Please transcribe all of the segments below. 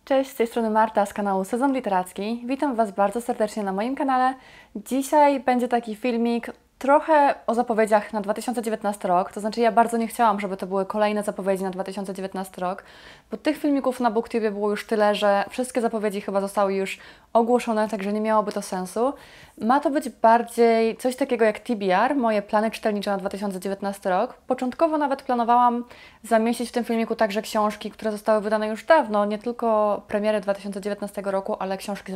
Cześć, z tej strony Marta z kanału Sezon Literacki. Witam Was bardzo serdecznie na moim kanale. Dzisiaj będzie taki filmik trochę o zapowiedziach na 2019 rok, to znaczy ja bardzo nie chciałam, żeby to były kolejne zapowiedzi na 2019 rok, bo tych filmików na BookTubie było już tyle, że wszystkie zapowiedzi chyba zostały już ogłoszone, także nie miałoby to sensu. Ma to być bardziej coś takiego jak TBR, moje plany czytelnicze na 2019 rok. Początkowo nawet planowałam zamieścić w tym filmiku także książki, które zostały wydane już dawno, nie tylko premiery 2019 roku, ale książki z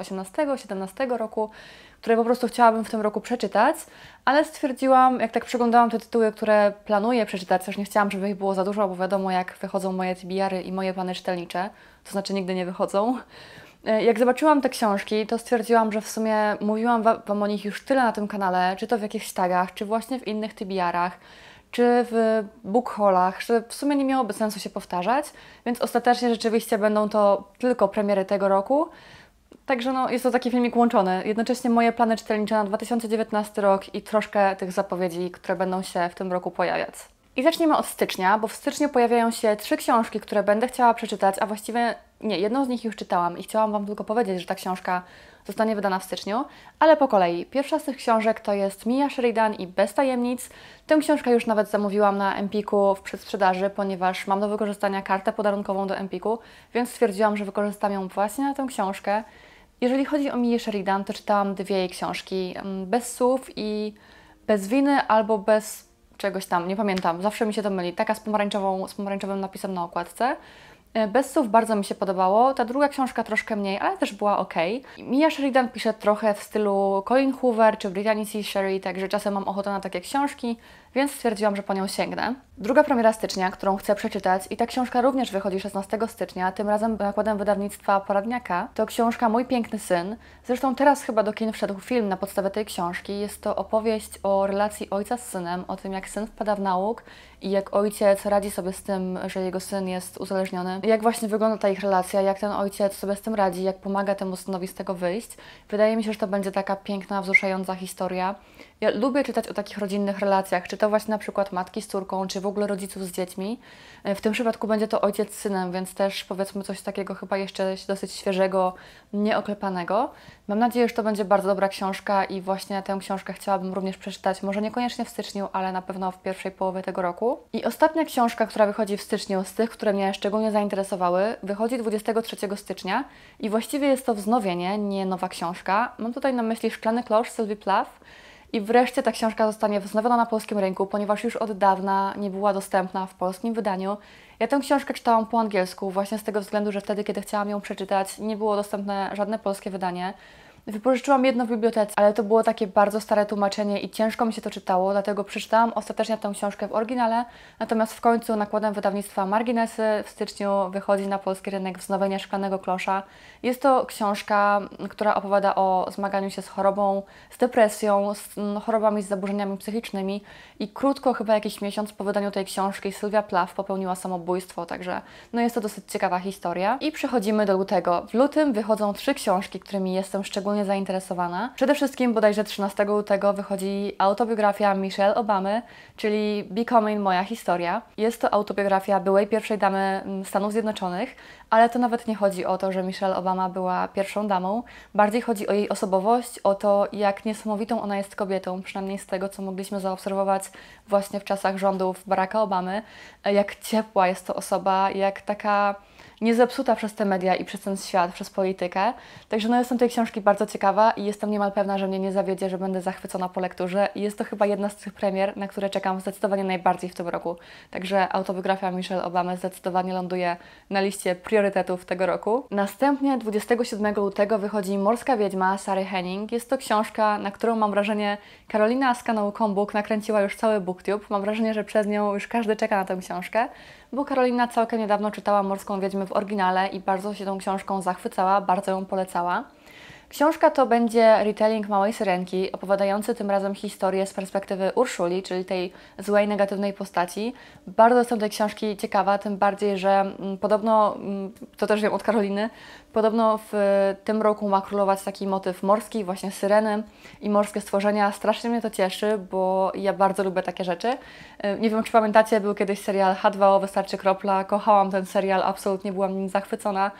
2018-2017 roku, które po prostu chciałabym w tym roku przeczytać, ale stwierdziłam, jak tak przeglądałam te tytuły, które planuję przeczytać, też nie chciałam, żeby ich było za dużo, bo wiadomo, jak wychodzą moje TBR-y i moje plany czytelnicze, to znaczy nigdy nie wychodzą. Jak zobaczyłam te książki, to stwierdziłam, że w sumie mówiłam Wam o nich już tyle na tym kanale, czy to w jakichś tagach, czy właśnie w innych TBR-ach, czy w bookhaulach, że w sumie nie miałoby sensu się powtarzać, więc ostatecznie rzeczywiście będą to tylko premiery tego roku. Także jest to taki filmik łączony. Jednocześnie moje plany czytelnicze na 2019 rok i troszkę tych zapowiedzi, które będą się w tym roku pojawiać. I zacznijmy od stycznia, bo w styczniu pojawiają się 3 książki, które będę chciała przeczytać, a właściwie nie, jedną z nich już czytałam i chciałam Wam tylko powiedzieć, że ta książka zostanie wydana w styczniu, ale po kolei. Pierwsza z tych książek to jest Mia Sheridan i Bez tajemnic. Tę książkę już nawet zamówiłam na Empiku w przedsprzedaży, ponieważ mam do wykorzystania kartę podarunkową do Empiku, więc stwierdziłam, że wykorzystam ją właśnie na tę książkę. Jeżeli chodzi o Mię Sheridan, to czytałam 2 jej książki, Bez słów i Bez winy albo Bez czegoś tam, nie pamiętam, zawsze mi się to myli, taka z pomarańczowym napisem na okładce. Bez słów bardzo mi się podobało, ta druga książka troszkę mniej, ale też była ok. Mia Sheridan pisze trochę w stylu Colleen Hoover czy Brittany C. Sherry, także czasem mam ochotę na takie książki, więc stwierdziłam, że po nią sięgnę. Druga premiera stycznia, którą chcę przeczytać i ta książka również wychodzi 16 stycznia, tym razem nakładem wydawnictwa Poradniaka, to książka Mój piękny syn. Zresztą teraz chyba do kin wszedł film na podstawie tej książki. Jest to opowieść o relacji ojca z synem, o tym jak syn wpada w nałóg i jak ojciec radzi sobie z tym, że jego syn jest uzależniony. Jak właśnie wygląda ta ich relacja, jak ten ojciec sobie z tym radzi, jak pomaga temu synowi z tego wyjść. Wydaje mi się, że to będzie taka piękna, wzruszająca historia. Ja lubię czytać o takich rodzinnych relacjach, czy to właśnie na przykład matki z córką, czy w ogóle rodziców z dziećmi. W tym przypadku będzie to ojciec z synem, więc też powiedzmy coś takiego chyba jeszcze dosyć świeżego, nieoklepanego. Mam nadzieję, że to będzie bardzo dobra książka i właśnie tę książkę chciałabym również przeczytać, może niekoniecznie w styczniu, ale na pewno w pierwszej połowie tego roku. I ostatnia książka, która wychodzi w styczniu, z tych, które mnie szczególnie zainteresowały, wychodzi 23 stycznia i właściwie jest to wznowienie, nie nowa książka. Mam tutaj na myśli Szklany klosz Sylwii Plath. I wreszcie ta książka zostanie wznowiona na polskim rynku, ponieważ już od dawna nie była dostępna w polskim wydaniu. Ja tę książkę czytałam po angielsku, właśnie z tego względu, że wtedy, kiedy chciałam ją przeczytać, nie było dostępne żadne polskie wydanie. Wypożyczyłam jedno w bibliotece, ale to było takie bardzo stare tłumaczenie i ciężko mi się to czytało, dlatego przeczytałam ostatecznie tę książkę w oryginale, natomiast w końcu nakładem wydawnictwa Marginesy w styczniu wychodzi na polski rynek wznowienie Szklanego klosza. Jest to książka, która opowiada o zmaganiu się z chorobą, z depresją, z chorobami, z zaburzeniami psychicznymi i krótko, chyba jakiś miesiąc po wydaniu tej książki, Sylwia Plath popełniła samobójstwo, także jest to dosyć ciekawa historia. I przechodzimy do lutego. W lutym wychodzą 3 książki, którymi jestem szczególnie zainteresowana. Przede wszystkim bodajże 13 lutego wychodzi autobiografia Michelle Obamy, czyli Becoming Moja historia. Jest to autobiografia byłej pierwszej damy Stanów Zjednoczonych, ale to nawet nie chodzi o to, że Michelle Obama była pierwszą damą. Bardziej chodzi o jej osobowość, o to, jak niesamowitą ona jest kobietą, przynajmniej z tego, co mogliśmy zaobserwować właśnie w czasach rządów Baracka Obamy. Jak ciepła jest to osoba, jak taka niezepsuta przez te media i przez ten świat, przez politykę. Także jestem tej książki bardzo ciekawa i jestem niemal pewna, że mnie nie zawiedzie, że będę zachwycona po lekturze. I jest to chyba jedna z tych premier, na które czekam zdecydowanie najbardziej w tym roku. Także autobiografia Michelle Obamy zdecydowanie ląduje na liście priorytetów tego roku. Następnie 27 lutego wychodzi Morska wiedźma Sary Henning. Jest to książka, na którą mam wrażenie Karolina z kanału Combook nakręciła już cały BookTube. Mam wrażenie, że przez nią już każdy czeka na tę książkę, bo Karolina całkiem niedawno czytała Morską wiedźmę w oryginale i bardzo się tą książką zachwycała, bardzo ją polecała. Książka to będzie retelling Małej Syrenki, opowiadający tym razem historię z perspektywy Urszuli, czyli tej złej, negatywnej postaci. Bardzo jestem tej książki ciekawa, tym bardziej, że podobno, to też wiem od Karoliny, podobno w tym roku ma królować taki motyw morski, właśnie syreny i morskie stworzenia. Strasznie mnie to cieszy, bo ja bardzo lubię takie rzeczy. Nie wiem, czy pamiętacie, był kiedyś serial H2O, wystarczy kropla. Kochałam ten serial, absolutnie byłam nim zachwycona.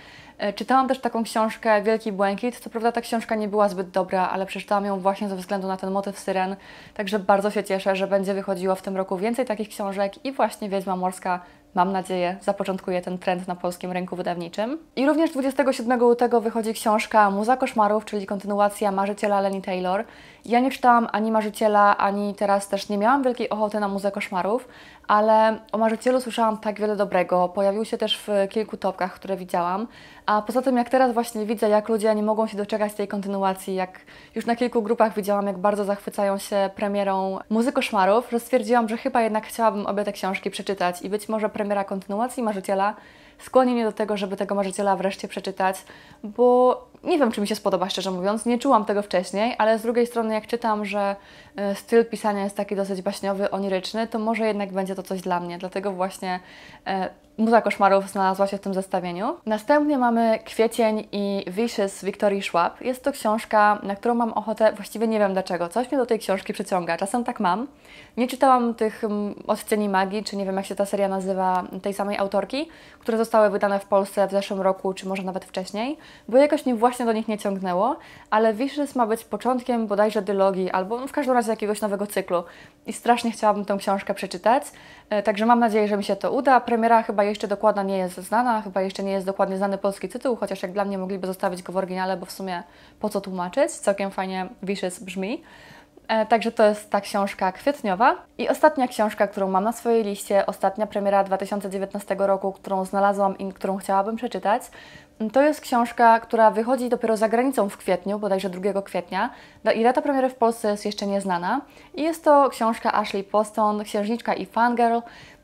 Czytałam też taką książkę Wielki Błękit. Co prawda ta książka nie była zbyt dobra, ale przeczytałam ją właśnie ze względu na ten motyw syren. Także bardzo się cieszę, że będzie wychodziło w tym roku więcej takich książek i właśnie Wiedźma Morska, mam nadzieję, zapoczątkuje ten trend na polskim rynku wydawniczym. I również 27 lutego wychodzi książka Muza Koszmarów, czyli kontynuacja Marzyciela Lenny Taylor. Ja nie czytałam ani Marzyciela, ani teraz też nie miałam wielkiej ochoty na Muzę Koszmarów, ale o Marzycielu słyszałam tak wiele dobrego. Pojawił się też w kilku topkach, które widziałam. A poza tym, jak teraz właśnie widzę, jak ludzie nie mogą się doczekać tej kontynuacji, jak już na kilku grupach widziałam, jak bardzo zachwycają się premierą Muzy Koszmarów, że stwierdziłam, że chyba jednak chciałabym obie te książki przeczytać i być może premiera kontynuacji Marzyciela skłoni mnie do tego, żeby tego Marzyciela wreszcie przeczytać, bo nie wiem, czy mi się spodoba, szczerze mówiąc, nie czułam tego wcześniej, ale z drugiej strony jak czytam, że styl pisania jest taki dosyć baśniowy, oniryczny, to może jednak będzie to coś dla mnie, dlatego właśnie Muza Koszmarów znalazła się w tym zestawieniu. Następnie mamy Kwiecień i Vicious Wiktorii Schwab. Jest to książka, na którą mam ochotę, właściwie nie wiem dlaczego, coś mnie do tej książki przyciąga, czasem tak mam. Nie czytałam tych Odcieni Magii, czy nie wiem jak się ta seria nazywa, tej samej autorki, które zostały wydane w Polsce w zeszłym roku, czy może nawet wcześniej, bo jakoś mnie właśnie do nich nie ciągnęło, ale Vicious ma być początkiem bodajże dylogii, albo w każdym razie jakiegoś nowego cyklu i strasznie chciałabym tę książkę przeczytać, także mam nadzieję, że mi się to uda. Premiera chyba jeszcze dokładna nie jest znana, chyba jeszcze nie jest dokładnie znany polski tytuł, chociaż jak dla mnie mogliby zostawić go w oryginale, bo w sumie po co tłumaczyć, całkiem fajnie Vicious brzmi. Także to jest ta książka kwietniowa. I ostatnia książka, którą mam na swojej liście, ostatnia premiera 2019 roku, którą znalazłam i którą chciałabym przeczytać, to jest książka, która wychodzi dopiero za granicą w kwietniu, bodajże 2 kwietnia. I data premiery w Polsce jest jeszcze nieznana. I jest to książka Ashley Poston, Księżniczka i Fangirl.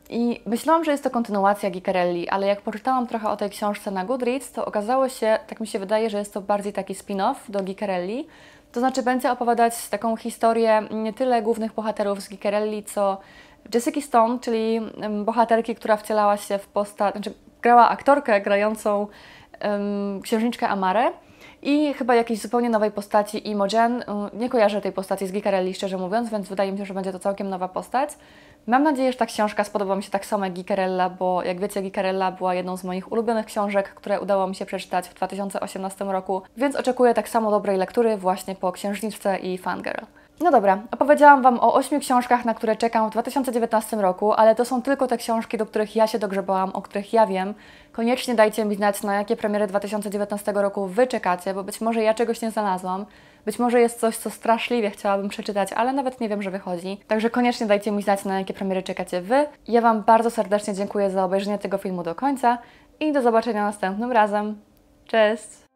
I myślałam, że jest to kontynuacja Giccherelli, ale jak poczytałam trochę o tej książce na Goodreads, to okazało się, tak mi się wydaje, że jest to bardziej taki spin-off do Giccherelli. To znaczy będzie opowiadać taką historię nie tyle głównych bohaterów z Giccherelli, co Jessica Stone, czyli bohaterki, która wcielała się w postać, znaczy grała aktorkę grającą księżniczkę Amarę i chyba jakiejś zupełnie nowej postaci Imogen. Nie kojarzę tej postaci z Giccherelli, szczerze mówiąc, więc wydaje mi się, że będzie to całkiem nowa postać. Mam nadzieję, że ta książka spodoba mi się tak samo jak Giccherella, bo jak wiecie, Giccherella była jedną z moich ulubionych książek, które udało mi się przeczytać w 2018 roku, więc oczekuję tak samo dobrej lektury właśnie po Księżniczce i Fangirl. No dobra, opowiedziałam Wam o 8 książkach, na które czekam w 2019 roku, ale to są tylko te książki, do których ja się dogrzebałam, o których ja wiem. Koniecznie dajcie mi znać, na jakie premiery 2019 roku Wy czekacie, bo być może ja czegoś nie znalazłam. Być może jest coś, co straszliwie chciałabym przeczytać, ale nawet nie wiem, że wychodzi. Także koniecznie dajcie mi znać, na jakie premiery czekacie Wy. Ja Wam bardzo serdecznie dziękuję za obejrzenie tego filmu do końca i do zobaczenia następnym razem. Cześć!